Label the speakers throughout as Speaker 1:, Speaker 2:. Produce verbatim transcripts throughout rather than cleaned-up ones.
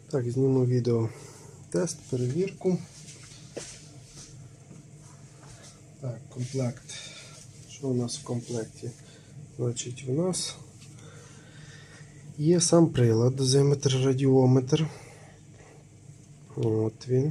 Speaker 1: Так, зніму відео тест, перевірку. Так, комплект. Що у нас в комплекті? Значить, у нас є сам прилад, дозиметр-радіометр. От він.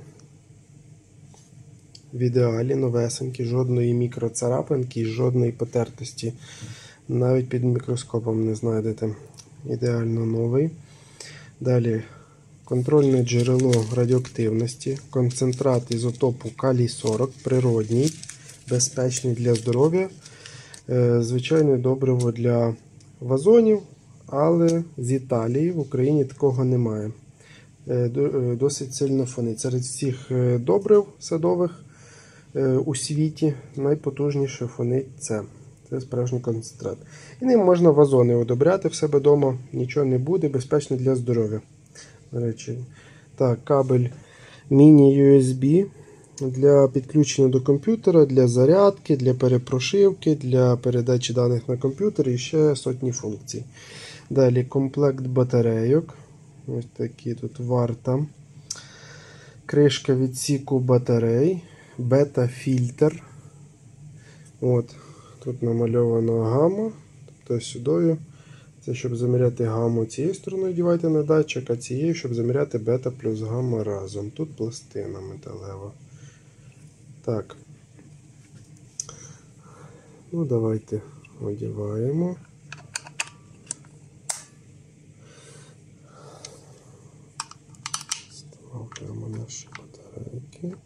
Speaker 1: В ідеалі новесенький, жодної мікроцарапинки, жодної потертості. Навіть під мікроскопом не знайдете. Ідеально новий. Далі контрольне джерело радіоактивності, концентрат ізотопу калій сорок, природній, безпечний для здоров'я. Звичайне добриво для вазонів, але з Італії в Україні такого немає. Досить сильно фонить. Серед всіх добрив садових у світі найпотужніше фонить це. Це справжній концентрат. І ним можна вазони одобряти в себе вдома, нічого не буде, безпечно для здоров'я. До речі, так, кабель міні-ю ес бі для підключення до комп'ютера, для зарядки, для перепрошивки, для передачі даних на комп'ютер і ще сотні функцій. Далі комплект батарейок. Ось такі тут варта. Кришка відсіку батарей, бета-фільтр. От, тут намальована гамма, тобто сюди. Це щоб заміряти гамму цією стороною дівайте на датчик, а цією, щоб заміряти бета плюс гамма разом. Тут пластина металева. Так. Ну, давайте одіваємо. Ставимо наші батарейки.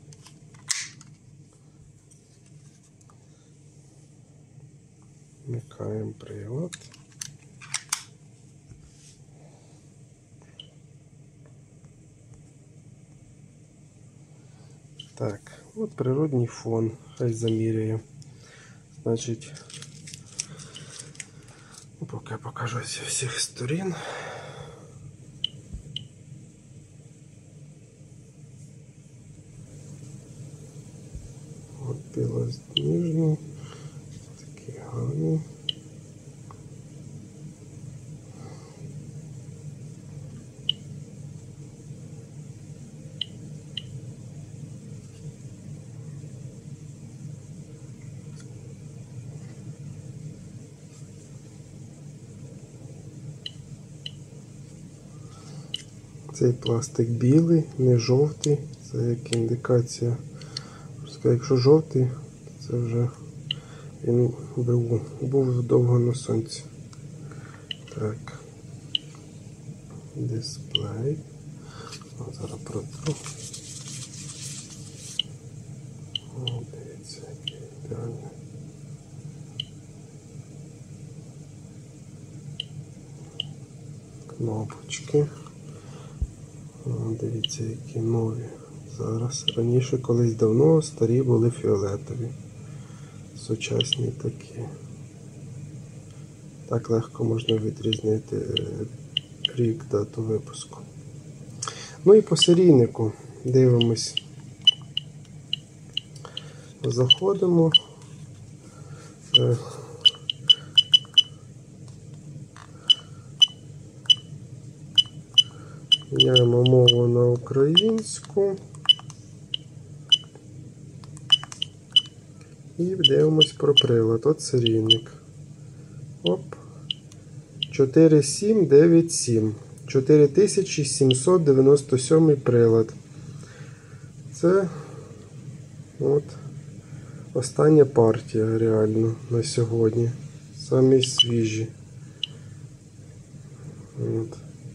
Speaker 1: Вмикаємо прилад. Так, от природній фон, хай заміряє. Значить, поки я покажу зі всіх сторін. От білосніжний, такий гарний. Цей пластик білий, не жовтий, це як індикація. Якщо жовтий, це вже він був, був довго на сонці. Так, дисплей. О, зараз протру. О, дивіться, який ідеальний. Кнопочки. О, дивіться, які нові. Зараз. Раніше колись давно старі були фіолетові. Сучасні такі. Так легко можна відрізнити рік, дату випуску. Ну і по серійнику дивимось. Заходимо. Міняємо мову на українську. І дивимось про прилад. От серійник. Оп. чотири сім дев'ять сім. чотири тисячі сімсот дев'яносто сьомий прилад. Це от остання партія реально на сьогодні. Самі свіжі. От.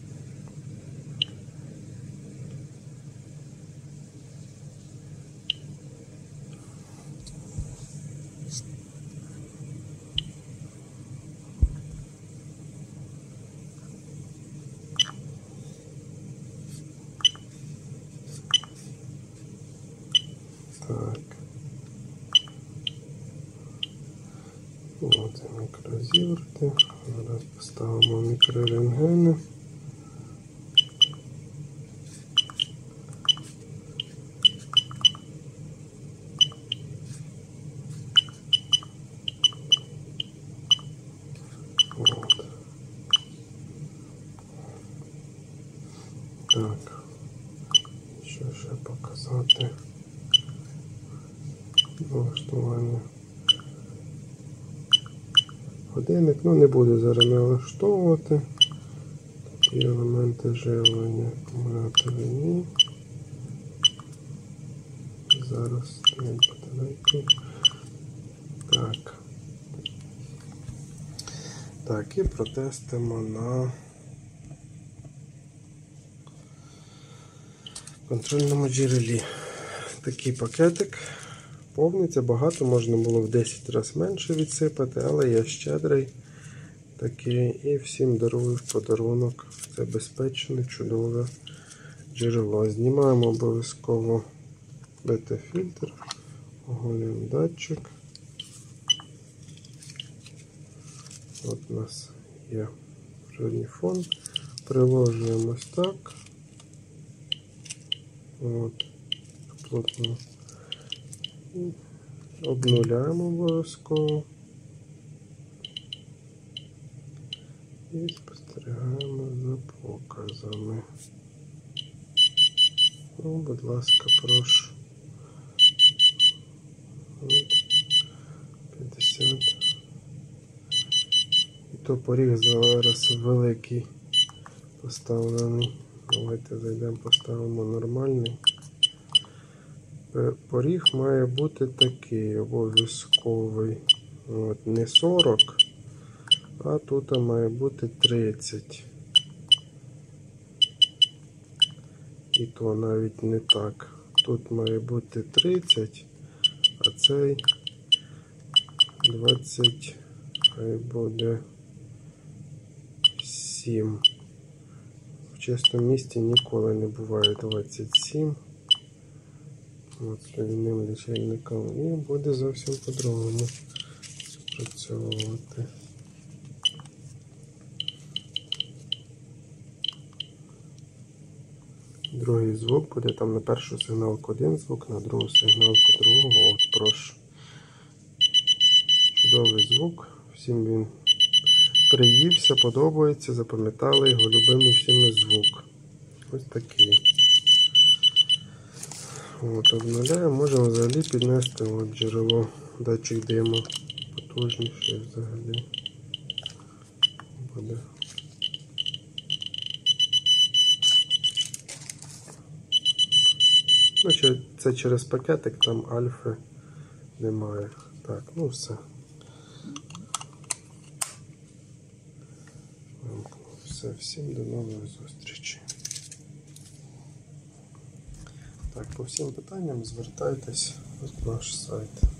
Speaker 1: Так. От мікрозіверти. Зараз поставимо мікрорентгени. Так, що ще показати? Налаштування. Годинник, ну не буду зараз налаштовувати. Такі елементи живлення, акумулятори ні. Зараз стоїть батарейки. Так. Так, і протестимо на контрольному джерелі. Такий пакетик. Повниться, багато, можна було в десять разів менше відсипати, але я щедрий такий і всім дарую в подарунок. Це безпечне, чудове джерело. Знімаємо обов'язково бета-фільтр, оголюємо датчик. От у нас є природний фон. Приложуємо ось так. От, плотно. Обнуляємо обов'язково. І спостерігаємо за показами. Ну, будь ласка, прошу. От, п'ятдесят. І то поріг зараз великий поставлений. Давайте зайдемо, поставимо нормальний. Поріг має бути такий обов'язковий. От, не сорок, а тут має бути тридцять. І то навіть не так. Тут має бути тридцять, а цей двадцять, хай буде сім. В чистому місці ніколи не буває двадцять сім. От слюдяним лічильником, і буде зовсім по-другому спрацьовувати. Другий звук буде там на першу сигналку один звук, на другу сигналку другого. От, прошу. Чудовий звук. Всім він приївся, подобається, запам'ятали його любимий всіми звук. Ось такий. От, обнуляємо, можемо взагалі піднести от, джерело, датчик диму, потужніший взагалі буде. Ну, це через пакетик, там альфи немає. Так, ну все. Все, всім до нової зустрічі. Так, по всім питанням звертайтесь на наш сайт.